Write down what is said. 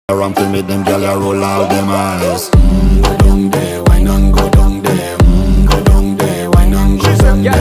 around to make them gyal a roll out them eyes. Go down